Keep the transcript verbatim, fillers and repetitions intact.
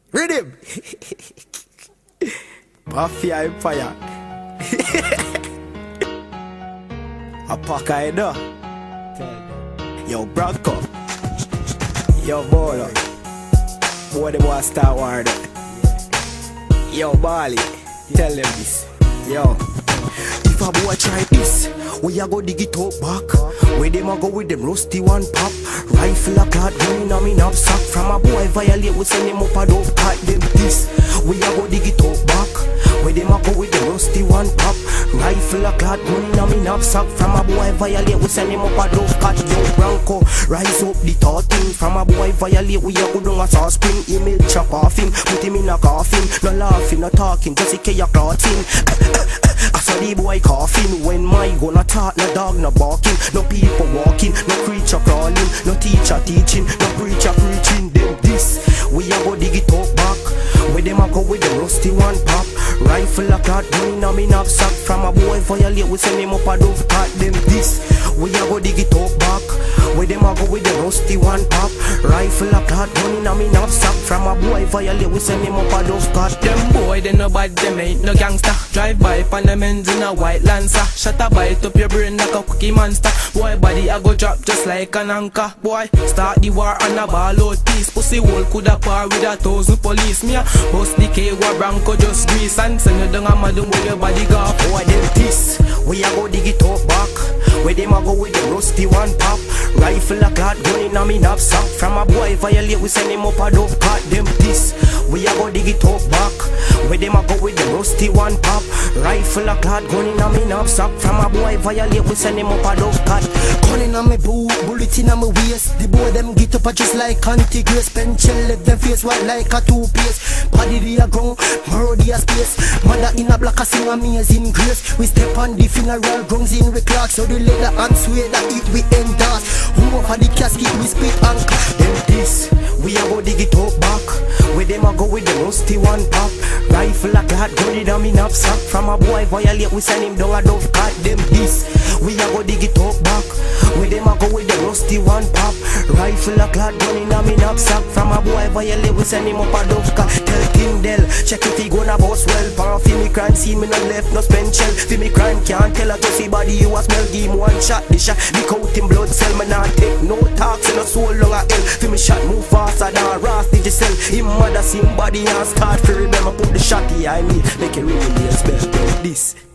Rhythm. Mafia Empire. A pack I know. Yo, Bronco. Yo, Bolo. Boy, the boy Star Wars. Yo, Bali. Tell them this. Yo. If a boy try this, we a go dig it up back. Where them a go with them rusty one pop. Rifle a clad running on me knapsack. From a boy violate, we send him up a dove cut them this. We a go dig it up back. Where them a go with them rusty one pop. Rifle a clad running on me knapsack. From a boy violate, we send him up a dove cut. Yo, Bronco, rise up the thirteen. From a boy violate, we a go down a sauce spring. Email chop off him, put him in a coffin. No laughing, no talking, just in case you're clotting. I saw the boy coughing. When my gonna talk, no dog no barking. No people walking, no creature crawling. No teacher teaching, no preacher preaching. Them this, we a go dig it up back. Where them a go with the rusty one pop. Rifle a clad running on me knapsack. From a boy violate, we send him up a dove cut. Them this, we a go dig it up back. Where them a go with the rusty one pop. Rifle a clad running on me knapsack. From a boy violate, we send him up a dove cut. Them boy, they no bad, them ain't no gangster. Drive by pan them ends in a white Lancer. Shut a bite up your brain like a cookie monster. Boy body I go drop just like an anchor. Boy start the war and a ball out peace. Pussy hole coulda par with a thousand police. Me a bust the K war Bronco just grease. And send you down a madam with your body go. Boy them this, we a go dig it up back. Where them a go with the rusty one pop. Rifle a clad gun in a me knapsack. From a boy violate, we send him up a dove cut. Them this, we a go dig it up back. Where them a go with the rusty one pop. Rifle a clad gun in a me knapsack. From a boy violate, we send him up a dove cut. Gun in a me boot, bullet in a me waist. The boy them get up a just like anti-grace. Pencil left them face white like a two-piece. Body the a ground, marrow the a space. Mother in a black a sing amazing grace. We step on the funeral grounds in we clock. So the leather and suede that it we endorse. Who over the casket we spit and clap. Them this, we a go dig it up back. Where them a go with the rusty one pop. Rifle a clad gun in a me knapsack. From a boy violate, we send him down a dove cut. Them this, we a go dig it up back. Where them a go with the rusty one pop. Rifle a clad gun in a me knapsack. From a boy violate, we send him up a dove cut. Tell King Del, check if he gonna boss well. Pan fi me crime scene, me no left no spend shell. Fi me crime can't tell a to body you a smell. Give him one shot, the shot leak out in blood cell. Me not take no talks, no soul long a hell. Fi me shot move faster than Ross Digicel. Him mother sing body and start fi remember put the shot I mean. Make it really be a spell. This